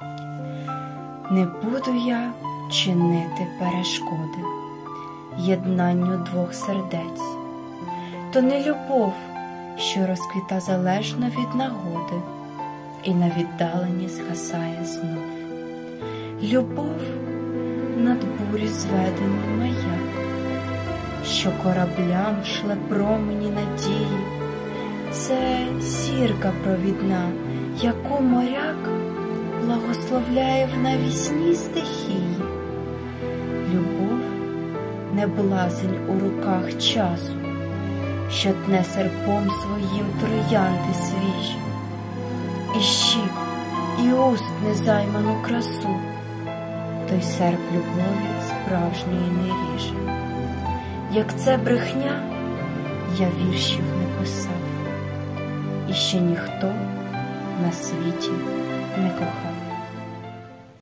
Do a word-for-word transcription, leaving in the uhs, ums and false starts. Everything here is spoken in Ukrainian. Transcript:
Не буду я чинити перешкоди єднанню двох сердець. То не любов, що розквіта залежно від нагоди і на віддаленні згасає знов. Любов над бурі зведений маяк, що кораблям шле промені надії. Це зірка провідна, яку моряк благословляє в навісній стихії. Любов не блазень у руках часу, що тне серпом своїм троянди свіжі, і щік, і уст незайману красу, той серп любові справжньої не ріже. Як це брехня, я віршів не писав, і ще ніхто на світі не кохав.